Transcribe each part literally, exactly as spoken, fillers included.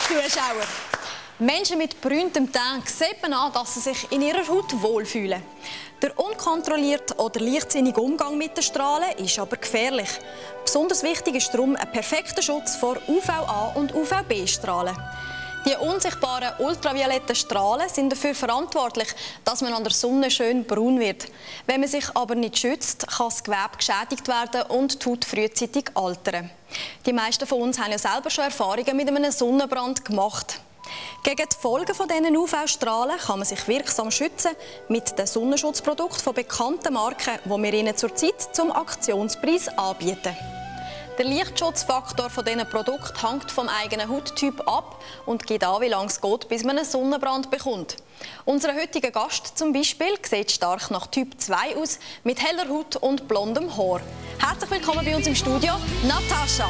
Zuschauer. Menschen mit berühmtem Teint sehen an, dass sie sich in ihrer Haut wohlfühlen. Der unkontrollierte oder leichtsinnige Umgang mit den Strahlen ist aber gefährlich. Besonders wichtig ist darum ein perfekter Schutz vor U V A- und U V B-Strahlen. Die unsichtbaren ultravioletten Strahlen sind dafür verantwortlich, dass man an der Sonne schön braun wird. Wenn man sich aber nicht schützt, kann das Gewebe geschädigt werden und die Haut frühzeitig altern. Die meisten von uns haben ja selber schon Erfahrungen mit einem Sonnenbrand gemacht. Gegen die Folgen dieser U V-Strahlen kann man sich wirksam schützen mit den Sonnenschutzprodukten von bekannten Marken, die wir Ihnen zurzeit zum Aktionspreis anbieten. Der Lichtschutzfaktor von diesen Produkten hängt vom eigenen Hauttyp ab und gibt an, wie lange es geht, bis man einen Sonnenbrand bekommt. Unser heutiger Gast zum Beispiel sieht stark nach Typ zwei aus, mit heller Haut und blondem Haar. Herzlich willkommen bei uns im Studio, Natascha.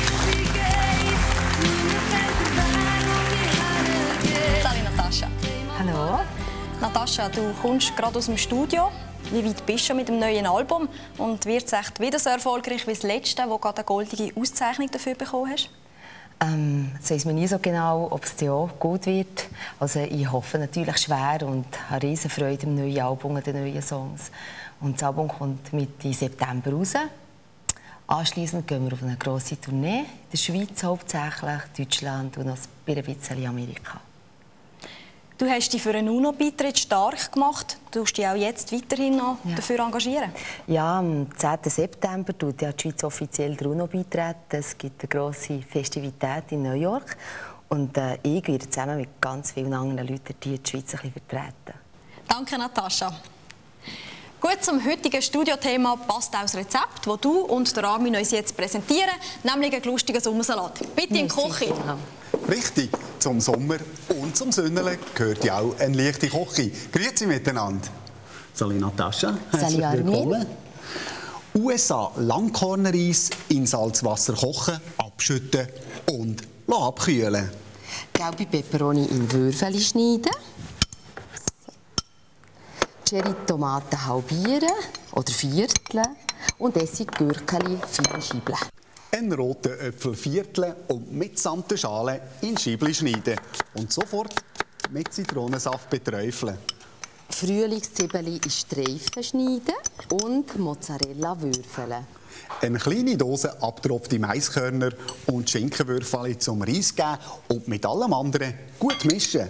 Salut Natascha. Hallo. Natascha, du kommst gerade aus dem Studio. Wie weit bist du mit dem neuen Album? Und wird es echt wieder so erfolgreich wie das letzte, wo du gerade eine goldige Auszeichnung dafür bekommen hast? Ähm, das weiss man nie so genau, ob es ja gut wird. Also ich hoffe natürlich schwer und habe riesen Freude am neuen Album und den neuen Songs. Und das Album kommt Mitte September raus. Anschliessend gehen wir auf eine grosse Tournee. In der Schweiz hauptsächlich, Deutschland und noch ein bisschen Amerika. Du hast dich für einen UNO-Beitritt stark gemacht. Du musst dich auch jetzt weiterhin noch ja. dafür engagieren. Ja, am zehnten September tut ja die Schweiz offiziell der UNO beitreten. Es gibt eine grosse Festivität in New York. Und äh, ich werde zusammen mit ganz vielen anderen Leuten die, die Schweiz ein bisschen vertreten. Danke, Natascha. Gut, zum heutigen Studiothema passt auch das Rezept, das du und der Armin uns jetzt präsentieren, nämlich einen lustigen Sommersalat. Bitte in die Küche. Richtig, zum Sommer und zum Sonnenle gehört ja auch eine leichte Küche. Grüezi miteinander. Salut Natascha, herzlich willkommen. U S A Langkornreis in Salzwasser kochen, abschütten und abkühlen. Gelbe Peperoni in Würfel schneiden. Cherry-Tomaten halbieren oder vierteln und Essiggürkeli fein scheibeln. Einen roten Äpfel vierteln und mitsamt der Schale in Scheibli schneiden und sofort mit Zitronensaft beträufeln. Frühlingszwiebeln in Streifen schneiden und Mozzarella würfeln. Eine kleine Dose abgetropfte Maiskörner und Schinkenwürfel zum Reis geben und mit allem anderen gut mischen.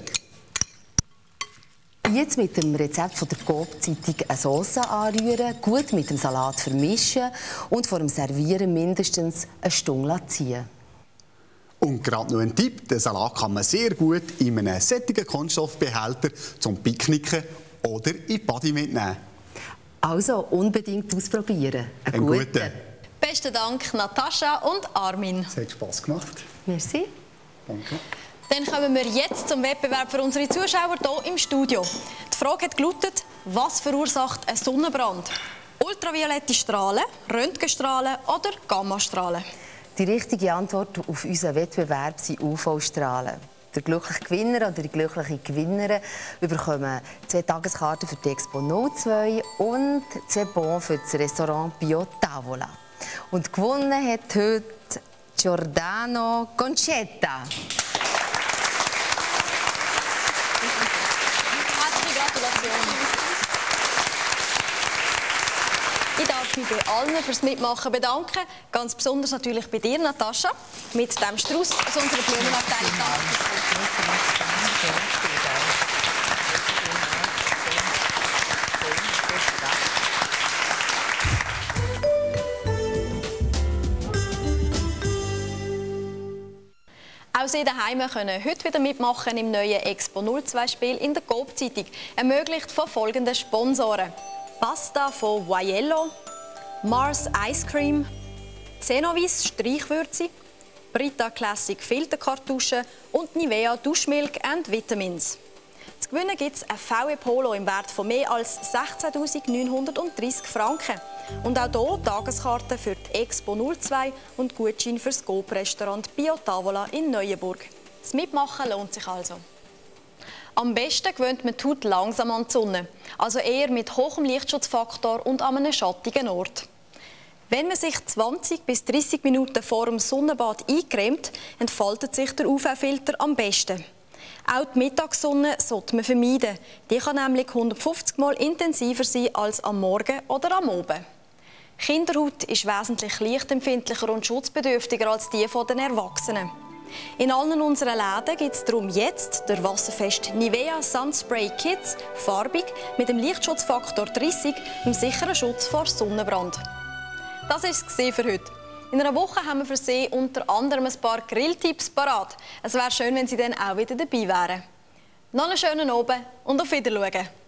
Jetzt mit dem Rezept von der Coop-Zeitung eine Sauce anrühren, gut mit dem Salat vermischen und vor dem Servieren mindestens eine Stunde ziehen. Und gerade noch ein Tipp, den Salat kann man sehr gut in einem sättigen Kunststoffbehälter zum Picknicken oder in die Body mitnehmen. Also unbedingt ausprobieren. Einen, einen guten. guten. Besten Dank Natascha und Armin. Es hat Spass gemacht. Merci. Danke. Dann kommen wir jetzt zum Wettbewerb für unsere Zuschauer hier im Studio. Die Frage hat gelautet, was verursacht einen Sonnenbrand? Ultraviolette Strahlen, Röntgenstrahlen oder Gammastrahlen? Die richtige Antwort auf unseren Wettbewerb sind U V-Strahlen. Der glückliche Gewinner oder die glückliche Gewinnerin bekommen zwei Tageskarten für die Expo null zwei und zwei Bons für das Restaurant Bio Tavola. Und gewonnen hat heute Giordano Concetta. Ich darf mich bei allen fürs Mitmachen bedanken. Ganz besonders natürlich bei dir, Natascha, mit dem Strauß aus unserer Blumenabteilung. Auch Sie daheim können heute wieder mitmachen im neuen Expo null zwei Spiel in der Coop-Zeitung, ermöglicht von folgenden Sponsoren: Pasta von Vaiello, Mars Ice Cream, Zenovis Streichwürze, Brita Classic Filterkartuschen und Nivea Duschmilk and Vitamins. Zu gewinnen gibt es ein V W Polo im Wert von mehr als sechzehntausendneunhundertdreissig Franken. Und auch hier Tageskarten für die Expo null zwei und Gutschein für das Coop-Restaurant Bio Tavola in Neuenburg. Das Mitmachen lohnt sich also. Am besten gewöhnt man die Haut langsam an die Sonne, also eher mit hohem Lichtschutzfaktor und an einem schattigen Ort. Wenn man sich zwanzig bis dreissig Minuten vor dem Sonnenbad eincremt, entfaltet sich der U V-Filter am besten. Auch die Mittagssonne sollte man vermeiden. Die kann nämlich hundertfünfzig Mal intensiver sein als am Morgen oder am Abend. Kinderhaut ist wesentlich lichtempfindlicher und schutzbedürftiger als die der Erwachsenen. In allen unseren Läden gibt es darum jetzt der wasserfeste Nivea Sunspray Kids, farbig, mit dem Lichtschutzfaktor dreißig, im sicheren Schutz vor Sonnenbrand. Das war es für heute. In einer Woche haben wir für Sie unter anderem ein paar Grilltipps parat. Es wäre schön, wenn Sie dann auch wieder dabei wären. Noch einen schönen Abend und auf Wiedersehen.